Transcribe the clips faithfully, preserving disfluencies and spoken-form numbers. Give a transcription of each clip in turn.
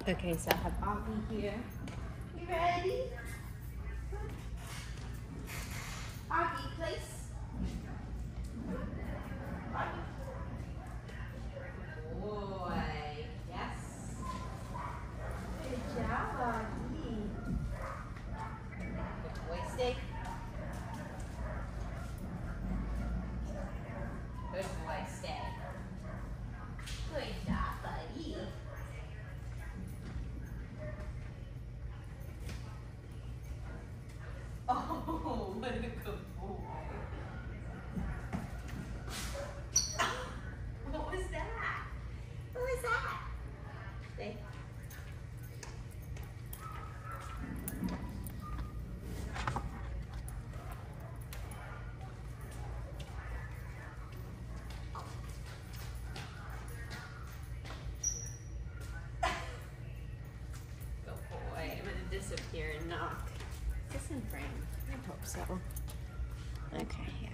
Okay, so I have Augie here. You ready? Augie, place. Augie. Boy, yes. Good job, Augie. Good boy, stay. Good boy, stay. Good job, buddy. Oh, what a good boy. What was that? What was that? Stay. Good boy. I'm going to disappear and knock. Is this in frame? I hope so. Okay, yeah.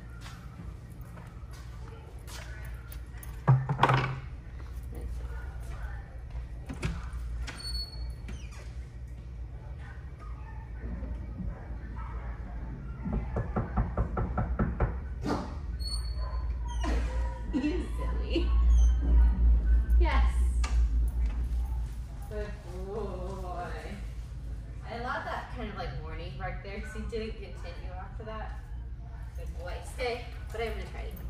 You silly. Yes. Good boy. I love that kind of like warning mark there because he didn't continue after that. Good boy. Stay. But I'm going to try to.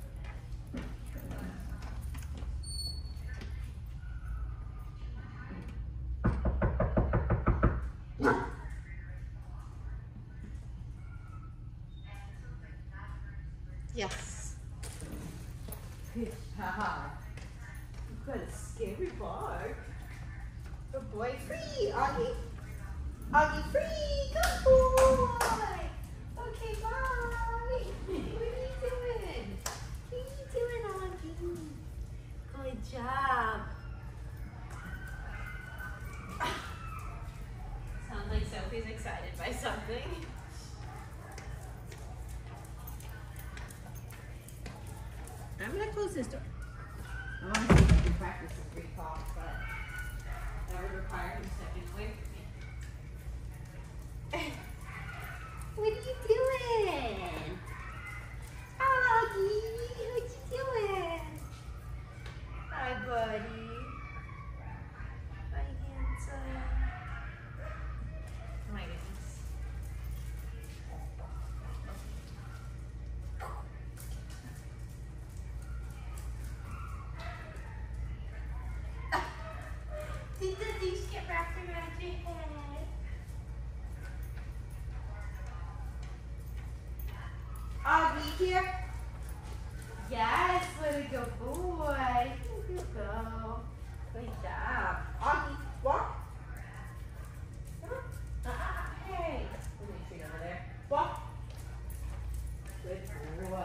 Yes. Good job. You've got a scary bark. Good boy. Free, Augie. Augie, free. Good boy. Okay, bye. What are you doing? What are you doing, Augie? Good job. Sounds like Sophie's excited by something. I'm gonna close this door. I want to see if I can practice a free call, but that would require him stepping away from me. What are you doing? Augie, what you doing? Hi, buddy. Hi, handsome. Oh my goodness. Did the things get wrapped around your head? Augie here. Yes, what a good boy. Here you go. Good job. Augie, walk. Come on. Uh-uh. Hey. Look at the tree over there. Walk. Good boy.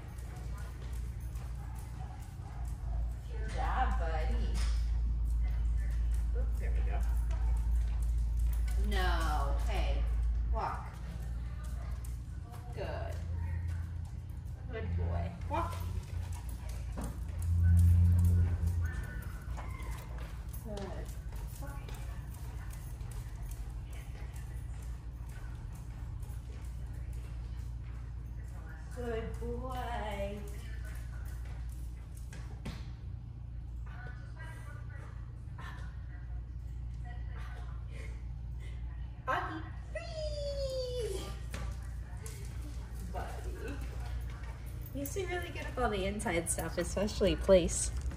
Good job, buddy. Oops, there we go. No. Hey. Walk. Good. Good boy. Walk. Good. Walk. Good boy. Augie, freeze! Buddy. You're so really good at all the inside stuff, especially place.